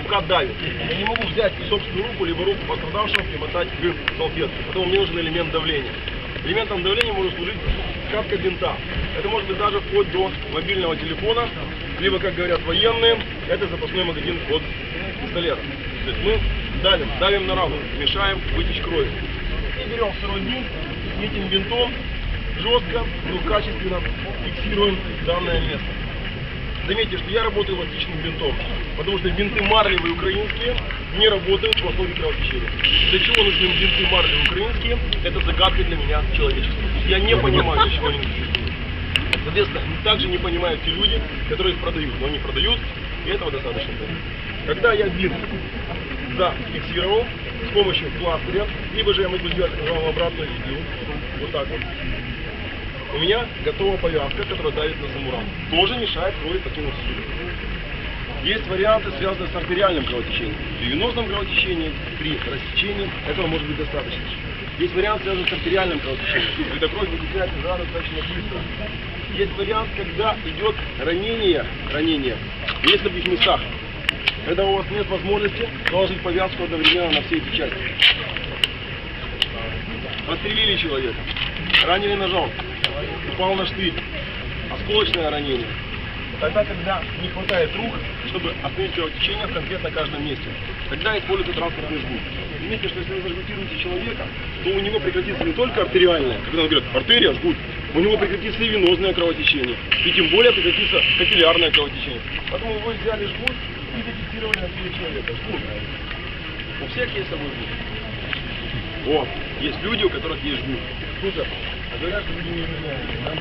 рука давит. Я не могу взять и собственную руку, либо руку пострадавшего примотать к салфетке. Поэтому мне нужен элемент давления. Элементом давления может служить скатка бинта. Это может быть даже вплоть до мобильного телефона, либо, как говорят военные, это запасной магазин от пистолета. То есть мы давим на раму, мешаем вытечь крови. И берем второй бинт, и этим бинтом жестко, но качественно фиксируем данное место. Заметьте, что я работаю эластичным бинтом, потому что бинты марлевые украинские не работают в основе кровотечения. Для чего нужны бинты марлевые украинские? Это загадка для меня человечества. Я не понимаю, для чего они нужны. Соответственно, также не понимают те люди, которые их продают, но они продают, и этого достаточно. Когда я бинт зафиксировал с помощью пластыря, либо же я могу сделать обратную линию, вот так вот, у меня готова повязка, которая давит на саму раму. Тоже мешает крови покинуть сосуд. Есть варианты, связанные с артериальным кровотечением. При венозном кровотечении, при рассечении этого может быть достаточно. Есть вариант, связанный с артериальным кровотечением, когда кровь вытекает из раны достаточно быстро. Есть вариант, когда идет ранение в нескольких местах, когда у вас нет возможности наложить повязку одновременно на все эти части. Подстрелили человека, ранили ножом, упал на штырь, осколочное ранение. Тогда, когда не хватает рук, чтобы остановить кровотечение в конкретно каждом месте, тогда используется транспортный жгут. Заметьте, что если вы зажгутируете человека, то у него прекратится не только артериальное, когда он говорит артерия, жгут, у него прекратится и венозное кровотечение, и тем более прекратится капиллярное кровотечение. Поэтому вы взяли жгут и зафиксировали на теле человека. Жгут. У всех есть с собой жгут. О, есть люди, у которых есть жгут. Супер. А говорят, что люди не меняются, да?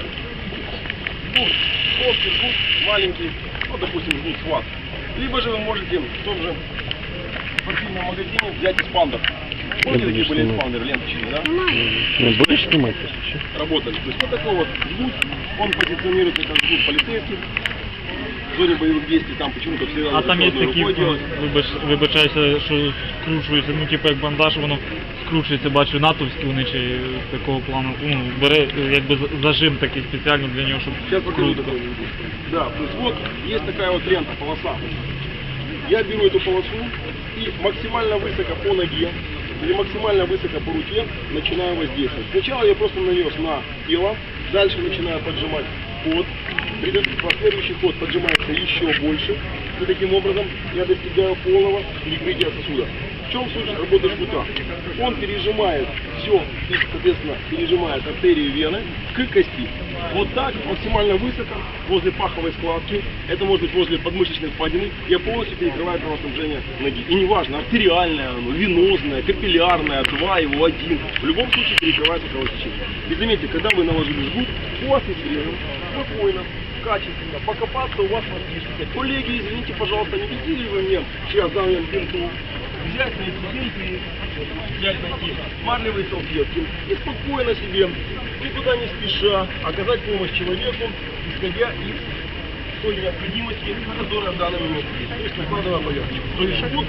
Жгут, плоский жгут, маленький, ну, допустим, жгут сват. Либо же вы можете в том же спортивном магазине взять эспандер. Помните, такие были эспандеры, ленточные, да? Ну, будешь снимать, если что? Работали. То есть вот такой вот жгут, он позиционируется как жгут полицейский. В зоне бойових действий там почему-то все... А там є такі, вибачаюся, що скручуються, ну типу як бандаж, воно скручується, бачу, натовські вони чи такого плану, ну, бере якби зажим такий спеціально для нього, щоб Сейчас покажу такой. Да, то есть вот есть такая вот лента, полоса. Я беру эту полосу и максимально высоко по ноге или максимально высоко по руке начинаю воздействовать. Сначала я просто нанес на тело, дальше начинаю поджимать ход. Последующий ход поджимается еще больше, и таким образом я достигаю полного перекрытия сосуда. В чем суть работы жгута? Он пережимает все и, соответственно, пережимает артерию вены к кости. Вот так, максимально высоко, возле паховой складки, это может быть возле подмышечной впадины, я полностью перекрываю кровоснабжение ноги. И неважно, артериальное оно, венозное, капиллярное, 2 его, 1, в любом случае перекрывается кровотечение. И заметьте, когда вы наложили жгут, у вас есть время спокойно, качественно покопаться у вас в артишке. Коллеги, извините, пожалуйста, не видели вы мне, сейчас дам вам бинту, взять на эти бинты, взять найти марлевые салфетки и спокойно себе, никуда не спеша, оказать помощь человеку, исходя из той необходимости, которая в данный момент есть. То есть накладывая повязку. То есть жгут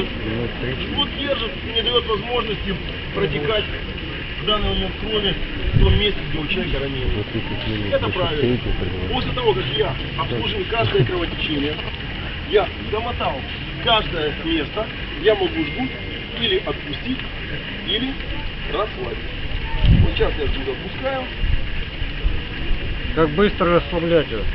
держит и не дает возможности протекать в данный момент крови в том месте, где у человека ранение. Это правильно. После того, как я обслужил каждое кровотечение, я домотал каждое место, я могу жгут или отпустить, или расслабить. Вот сейчас я жгут отпускаю. Как быстро расслаблять его?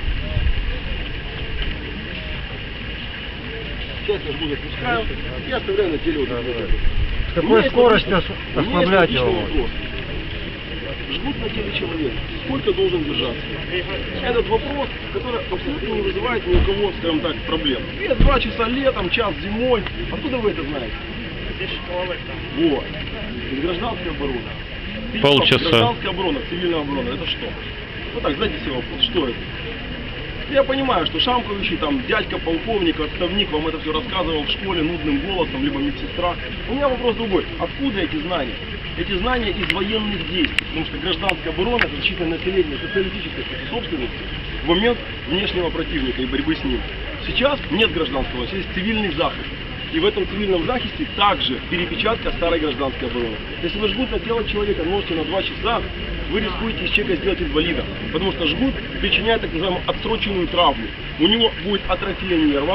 Сейчас я жгут отпускаю и оставляю на теле вот так. С какой скоростью ослаблять его? Вопрос. Жгут на теле человека. Сколько должен держаться? Этот вопрос, который абсолютно не вызывает ни у кого, скажем так, проблем. 2 часа летом, час зимой. Откуда вы это знаете? Здесь школы там. Вот. Из гражданской обороны. Полчаса. Гражданская оборона, цивильная оборона, это что? Ну так, задайте себе вопрос, что это? Я понимаю, что шамкающий там дядька, полковник, отставник вам это все рассказывал в школе нудным голосом, либо медсестра. У меня вопрос другой. Откуда эти знания? Эти знания из военных действий, потому что гражданская оборона, это защита населения, социалистической собственности в момент внешнего противника и борьбы с ним. Сейчас нет гражданского, сейчас есть цивильный захист. И в этом цивильном захисте также перепечатка старой гражданской обороны. Если вы жгут на тело человека носите на 2 часа, вы рискуете из человека сделать инвалида. Потому что жгут причиняет так называемую отсроченную травму. У него будет атрофия нерва,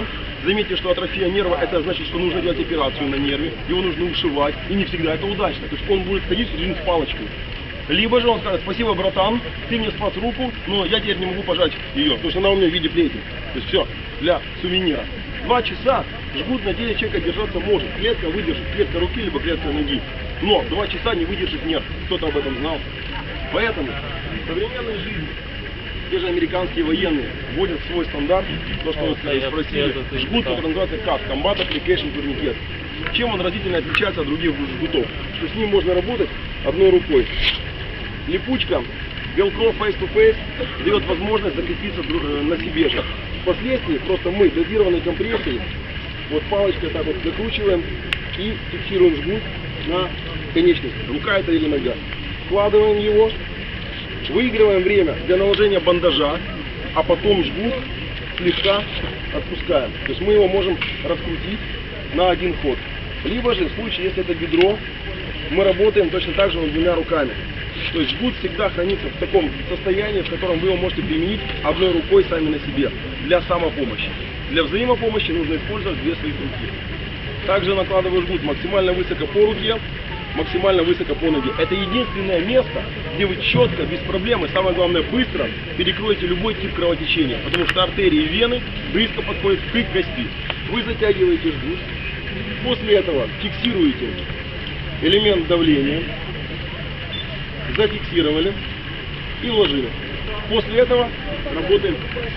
Заметьте, что атрофия нерва, это значит, что нужно делать операцию на нерве, его нужно ушивать, и не всегда это удачно. То есть он будет ходить всю жизнь с палочкой. Либо же он скажет: спасибо, братан, ты мне спас руку, но я теперь не могу пожать ее, потому что она у меня в виде плети. То есть все, для сувенира. 2 часа жгут на теле человека держаться может. Клетка выдержит, клетка руки, либо клетка ноги. Но 2 часа не выдержит нерв. Кто-то об этом знал. Поэтому в современной жизни те же американские военные вводят свой стандарт, то, что вы спросили, жгут, который называется CAT, Combat Application Tourniquet. Чем он разительно отличается от других жгутов? Что с ним можно работать одной рукой. Липучка, велкро face-to-face дает возможность закрепиться на себе же. Впоследствии просто мы дозированной компрессией вот палочкой так вот закручиваем и фиксируем жгут на конечности. Рука это или нога. Вкладываем его, выигрываем время для наложения бандажа, а потом жгут слегка отпускаем. То есть мы его можем раскрутить на один ход. Либо же в случае, если это бедро, мы работаем точно так же 2 руками. То есть жгут всегда хранится в таком состоянии, в котором вы его можете применить одной рукой сами на себе для самопомощи. Для взаимопомощи нужно использовать 2 своих руки. Также накладываю жгут максимально высоко по руке, максимально высоко по ноге. Это единственное место, где вы четко, без проблем и самое главное быстро перекроете любой тип кровотечения, потому что артерии и вены близко подходят к кости. Вы затягиваете жгут, после этого фиксируете элемент давления, зафиксировали и вложили. После этого работаем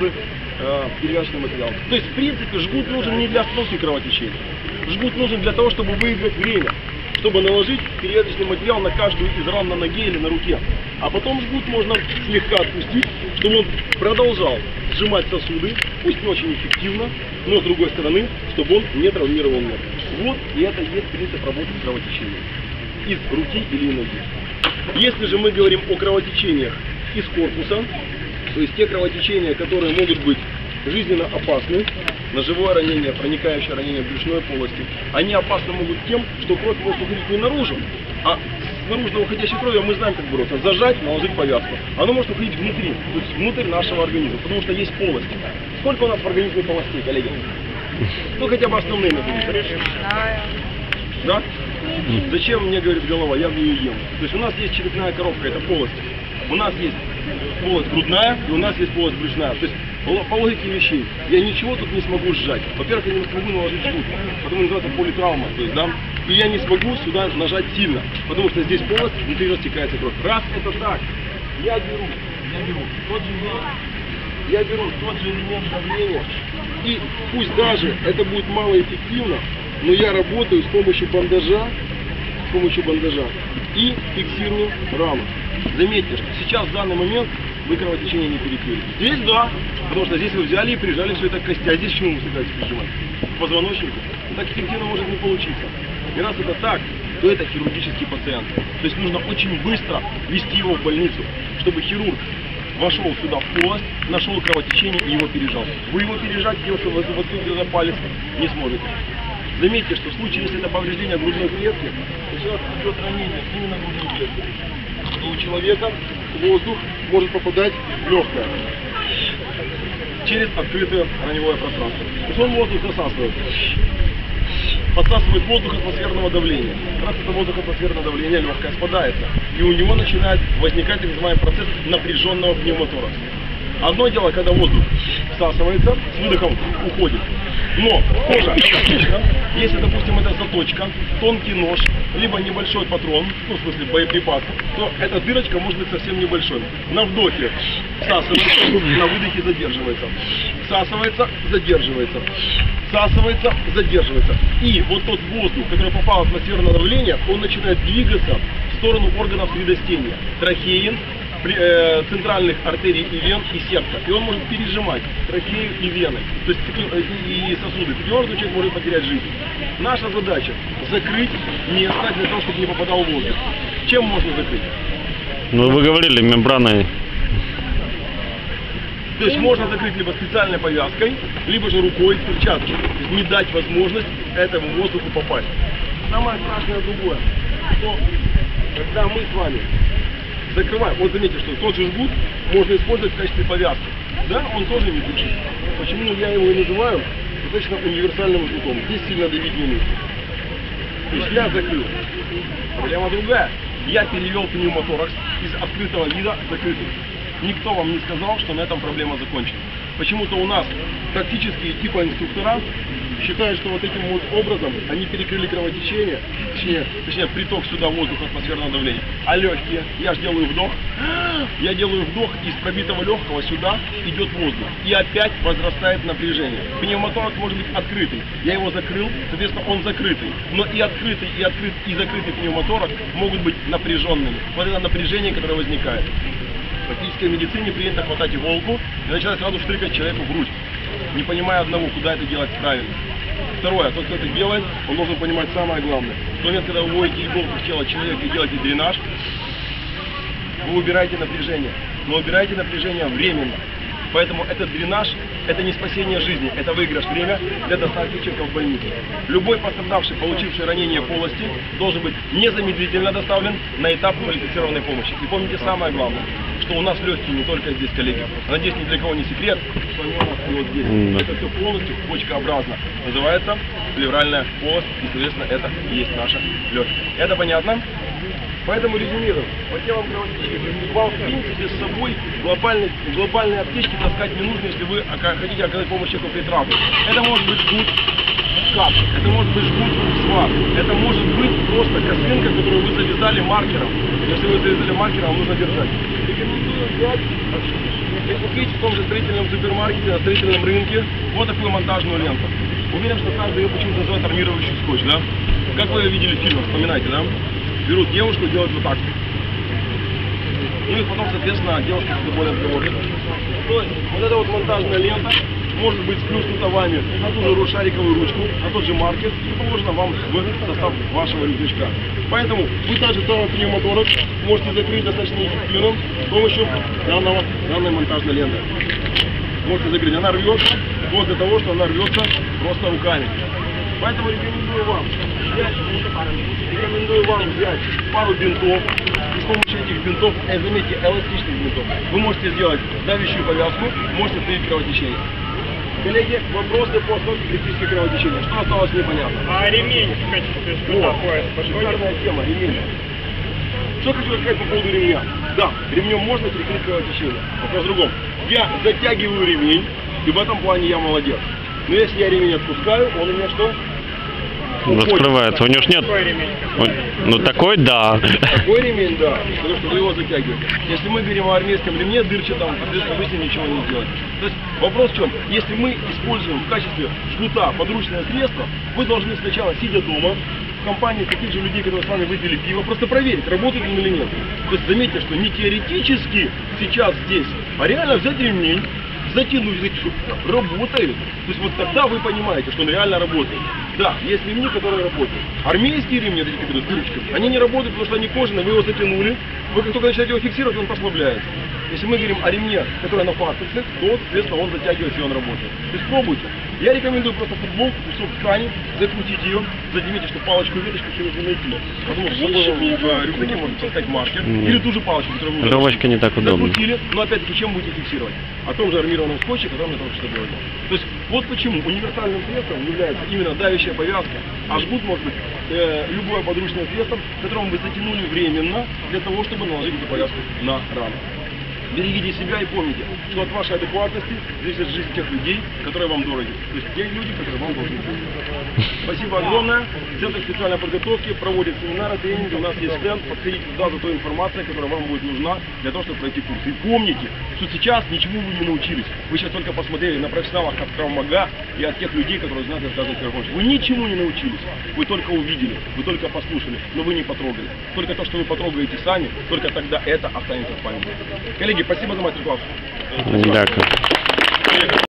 с перевязочным материалом. То есть, в принципе, жгут нужен не для остановки кровотечения. Жгут нужен для того, чтобы выиграть время, чтобы наложить перевязочный материал на каждую из ран на ноге или на руке. А потом жгут можно слегка отпустить, чтобы он продолжал сжимать сосуды, пусть не очень эффективно, но с другой стороны, чтобы он не травмировал нерв. Вот и это и есть принцип работы с кровотечением. Из руки или ноги. Если же мы говорим о кровотечениях из корпуса, то есть те кровотечения, которые могут быть жизненно опасны, ножевое ранение, проникающее ранение в брюшной полости, они опасны могут тем, что кровь может уходить не наружу, а с наружно уходящей кровью мы знаем, как бороться. Зажать, наложить повязку. Оно может уходить внутри, то есть внутрь нашего организма, потому что есть полости. Сколько у нас в организме полостей, коллеги? Ну хотя бы основные назовите. Да? Зачем мне говорит голова? Я в нее ем. То есть у нас есть черепная коробка, это полость. У нас есть полость грудная и у нас есть полость брюшная. То есть по логике вещей я ничего тут не смогу сжать. Во-первых, я не смогу наложить жгут, потому что называется политравма. То есть, да? И я не смогу сюда нажать сильно, потому что здесь полость, внутри растекается кровь. Раз это так, я беру тот же элемент давления, и пусть даже это будет малоэффективно, но я работаю с помощью бандажа и фиксирую рану. Заметьте, что сейчас в данный момент вы кровотечение не перекрыли. Здесь да, потому что здесь вы взяли и прижали все это к кости. А здесь к чему вы собираетесь прижимать? К позвоночнику. Так эффективно может не получиться. И раз это так, то это хирургический пациент. То есть нужно очень быстро вести его в больницу, чтобы хирург вошел сюда в полость, нашел кровотечение и его пережал. Вы его пережать, если вы за палец, не сможете. Заметьте, что в случае, если это повреждение грудной клетки, то сейчас идет ранение именно грудной клетки. То у человека воздух может попадать в легкое через открытое раневое пространство. То есть он воздух засасывает. Подсасывает воздух атмосферного давления. Раз это воздух атмосферного давления, легкое спадается. И у него начинает возникать так называемый процесс напряженного пневмоторакса. Одно дело, когда воздух всасывается, с выдохом уходит. Но кожа эластична. Если, допустим, это заточка, тонкий нож, либо небольшой патрон, ну, в смысле боеприпас, то эта дырочка может быть совсем небольшой. На вдохе всасывается, на выдохе задерживается. Всасывается, задерживается. Всасывается, задерживается. И вот тот воздух, который попал в атмосферное давление, он начинает двигаться в сторону органов средостения. Трахеин, центральных артерий и вен и сердца. И он может пережимать трахею и вены, то есть и сосуды. Таким образом человек может потерять жизнь. Наша задача закрыть место для того, чтобы не попадал воздух. Чем можно закрыть? Ну вы говорили мембраной. То есть можно закрыть либо специальной повязкой, либо же рукой, перчаткой. То есть не дать возможность этому воздуху попасть. Самое страшное другое, что когда мы с вами закрываем, вот заметьте, что тот же жгут можно использовать в качестве повязки. Да, он тоже не дышит. Почему я его и называю достаточно универсальным жгутом. Здесь сильно давить не нужно. То есть я закрыл. Проблема другая. Я перевел пневмоторакс из открытого вида в закрытый. Никто вам не сказал, что на этом проблема закончена. Почему-то у нас практически типа инструктора считают, что вот этим вот образом они перекрыли кровотечение, точнее приток сюда воздуха, атмосферного давления. А легкие, я же делаю вдох, из пробитого легкого сюда идет воздух. И опять возрастает напряжение. Пневмоторакс может быть открытый. Я его закрыл, соответственно он закрытый. Но и открытый, и закрытый пневмоторакс могут быть напряженными. Вот это напряжение, которое возникает. В практической медицине принято хватать иголку и начинать сразу штрикать человеку в грудь, не понимая одного, куда это делать правильно. Второе, тот, кто это делает, он должен понимать самое главное. В тот момент, когда вы вводите иголку в тело человека и делаете дренаж, вы убираете напряжение, но убираете напряжение временно. Поэтому этот дренаж – это не спасение жизни, это выигрыш время для доставки человека в больницу. Любой пострадавший, получивший ранение полости, должен быть незамедлительно доставлен на этап квалифицированной помощи. И помните самое главное, что у нас легкие не только здесь, коллеги. Надеюсь, ни для кого не секрет, что они у нас и вот здесь. Это все полностью почкообразно. Называется плевральная полость, и, соответственно, это и есть наша легкие. Это понятно? Поэтому резюмируем. По темам кровотечения. Вам, в принципе, с собой глобальные аптечки таскать не нужно, если вы хотите оказать помощь человеку при травме. Это может быть жгут кап, это может быть жгут сват, это может быть просто косынка, которую вы завязали маркером. Если вы завязали маркером, вам нужно держать. Рекомендую взять и купить в том же строительном супермаркете, на строительном рынке вот такую монтажную ленту. Уверен, что каждый ее почему-то называет армирующий скотч, да? Как вы ее видели в фильмах, вспоминайте, да? Берут девушку и делают вот так. Ну и потом, соответственно, девушка себе более отговорит. То есть, вот эта вот монтажная лента может быть сплюснута вами на ту же шариковую ручку, на тот же маркер и положена вам в состав вашего рюкзачка. Поэтому вы также самый пневмоторакс можете закрыть достаточно эффективно с помощью данной монтажной ленты. Можете закрыть. Она рвется вплоть до того, что она рвется просто руками. Поэтому рекомендую вам взять пару бинтов. И с помощью этих бинтов, заметьте, эластичных бинтов, вы можете сделать давящую повязку, можете остановить кровотечение. Коллеги, вопросы по остановке критического кровотечения. Что осталось непонятно? А ремень в качестве такое? Шикарная тема, ремень. Что хочу сказать по поводу ремня? Да, ремнем можно перекрыть кровотечение. Вопрос в другом. Я затягиваю ремень, и в этом плане я молодец. Но если я ремень отпускаю, он у меня что? Раскрывается. У него ж нет... Ну такой, да. Такой ремень, да, потому что вы его затягиваете. Если мы говорим о армейском ремне дырчатом, соответственно, вы с ним ничего не сделаете. То есть вопрос в чем? Если мы используем в качестве жгута подручное средство, вы должны сначала, сидя дома, в компании таких же людей, которые с вами выпили пиво, просто проверить, работает он или нет. То есть заметьте, что не теоретически сейчас здесь, а реально взять ремень, затянуть, работает. То есть вот тогда вы понимаете, что он реально работает. Да, есть ремни, которые работают. Армейские ремни, эти, которые с дырочками, они не работают, потому что они кожаные, вы его затянули, вы как только начинаете его фиксировать, он послабляется. Если мы говорим о ремне, который на фартусе, то, соответственно, он затягивается и он работает. То есть пробуйте. Я рекомендую просто футболку, кусок ткани, закрутить ее, заметьте, что палочку и веточку все нужно найти. Потому что с собой в рюкзаке можно таскать маркер, или ту же палочку, которую вы Веревочка не так удобно. закрутили, но опять-таки чем будете фиксировать? О том же армированном скотче, который мы только что говорили. То есть вот почему универсальным средством является именно давящая повязка, а жгут может быть любое подручное средство, которым вы затянули временно для того, чтобы наложить эту повязку на рану. Берегите себя и помните, что от вашей адекватности зависит жизнь тех людей, которые вам дороги. То есть те люди, которые вам должны быть. Спасибо огромное. Центр специальной подготовки проводит семинары, тренинги. У нас есть стенд. Подходите туда за той информацией, которая вам будет нужна для того, чтобы пройти курс. И помните, что сейчас ничему вы не научились. Вы сейчас только посмотрели на профессионалов от травмага и от тех людей, которые знают, как оказывать первую помощь. Вы ничему не научились. Вы только увидели, вы только послушали, но вы не потрогали. Только то, что вы потрогаете сами, только тогда это останется в памяти. Коллеги, спасибо за мастер-класс. Дякую.